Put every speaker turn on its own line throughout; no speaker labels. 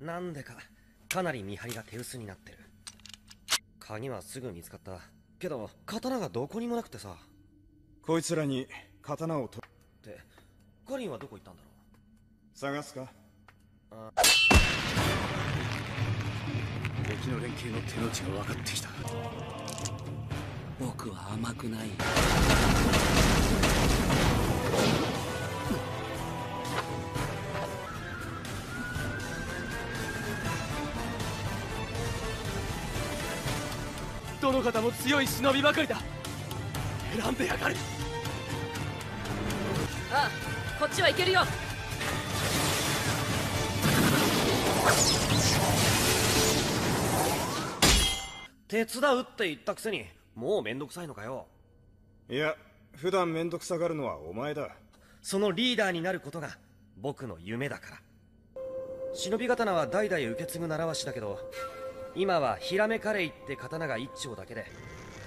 なんでかかなり見張りが手薄になってる。鍵はすぐ見つかったけど刀がどこにもなくてさ。
こいつらに刀を取
ってカリンはどこ行ったんだろう。
探すか。
敵の連携の手の内が分かってきた。
僕は甘くない。
どの方も強い忍びばかりだ。選んでやがる。
ああ、こっちは行けるよ。
手伝うって言ったくせにもうめんどくさいのかよ。
いや、普段めんどくさがるのはお前だ。
そのリーダーになることが僕の夢だから。忍び刀は代々受け継ぐ習わしだけど、今はヒラメカレイって刀が一丁だけで、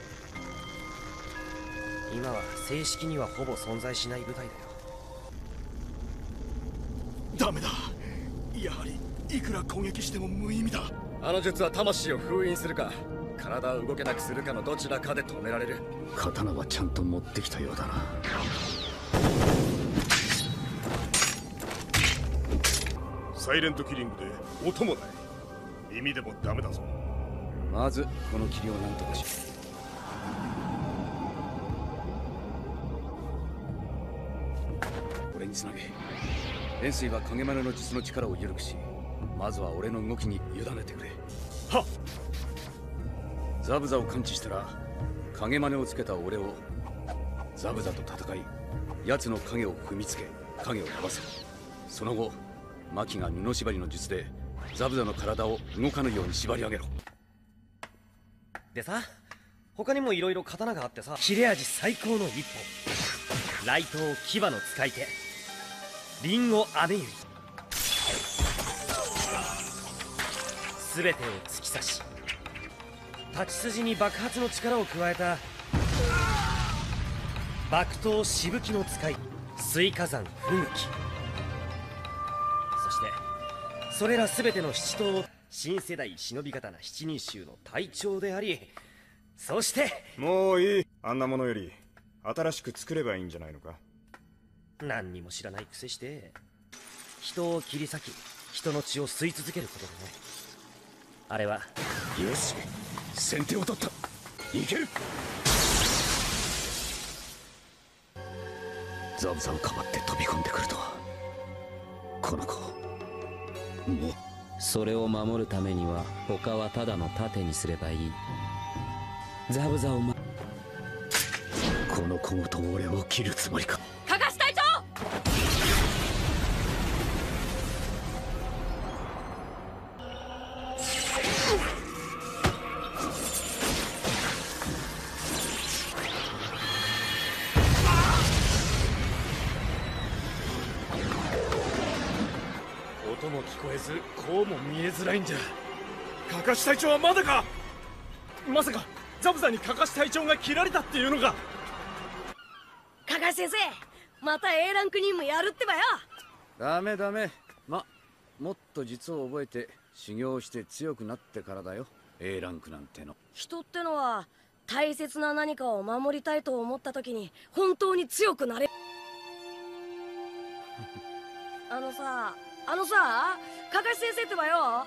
今は正式にはほぼ存在しない部隊だよ。
ダメだ。やはりいくら攻撃しても無意味だ。
あの術は魂を封印するか体を動けなくするかのどちらかで止められる。刀はちゃんと持ってきたようだな。
サイレントキリングで音もない。耳でもダメだぞ。
まずこの霧を何とかし、俺につなげ。円錐は影丸の術の力を緩くし、まずは俺の動きに委ねてくれ。
はっ。
ザブザを感知したら影真似をつけた俺をザブザと戦い、奴の影を踏みつけ影を飛ばせ。その後マキが布縛りの術でザブザの体を動かぬように縛り上げろ。
でさ、他にもいろいろ刀があってさ、切れ味最高の一本、雷刀牙の使い手、リンゴアメユリ、全てを突き刺し立ち筋に爆発の力を加えた爆刀しぶきの使い、水火山吹雪。そしてそれら全ての七刀を新世代忍び刀七人衆の隊長であり、そして
もういい。あんなものより新しく作ればいいんじゃないのか。
何にも知らないくせして人を切り裂き人の血を吸い続けることでね。あれは
よし、先手を取った。いける。ザブザをかばって飛び込んでくるとは。この子もう。
それを守るためには他はただの盾にすればいい。ザブザを
この子ごと俺を切るつもりか。
かかし隊長。
音も聞こえずこうも見えづらいんじゃ。かかし隊長はまだか。まさかザブザにかかし隊長が切られたっていうのか。
かかし先生、また A ランク任務やるってばよ。
ダメダメ。もっと術を覚えて修行して強くなってからだよ、 A ランクなんての。
人ってのは大切な何かを守りたいと思った時に本当に強くなれあのさかかし先生ってばよ。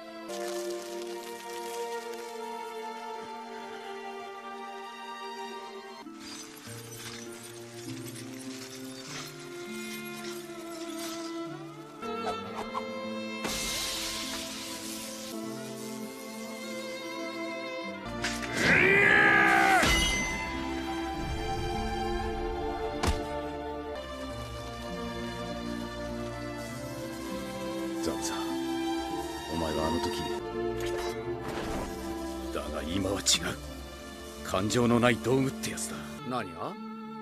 ザブザ、お前はあの時だが今は違う。感情のない道具ってやつだ。何が？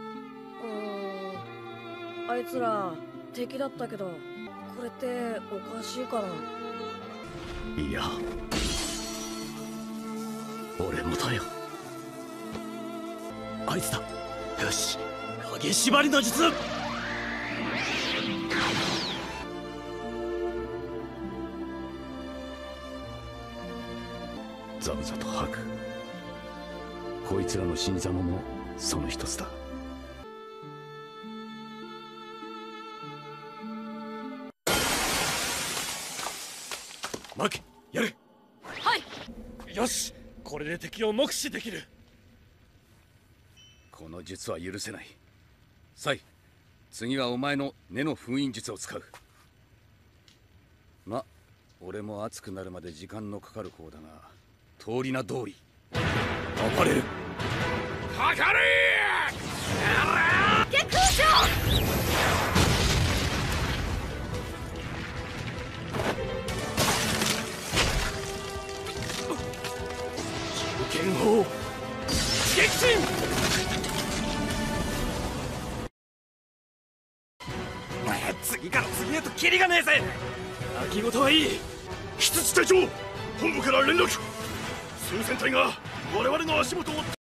あいつら敵だったけど、これっておかしいかな。
いや、俺もだよ。
あいつだ。よし、影縛りの術。
ザブザとハク、こいつらの死に様もその一つだ。
マキ、やれ。
はい。
よし、これで敵を目視できる。
この術は許せない。サイ、次はお前の根の封印術を使う。ま、俺も熱くなるまで時間のかかる方だが、通り名通り暴れる。
かかれ
月空将。
剣砲撃沈。
次から次へとキリがねえぜ。
泣き言はいい。
羊隊長、本部から連絡。数千隊が我々の足元を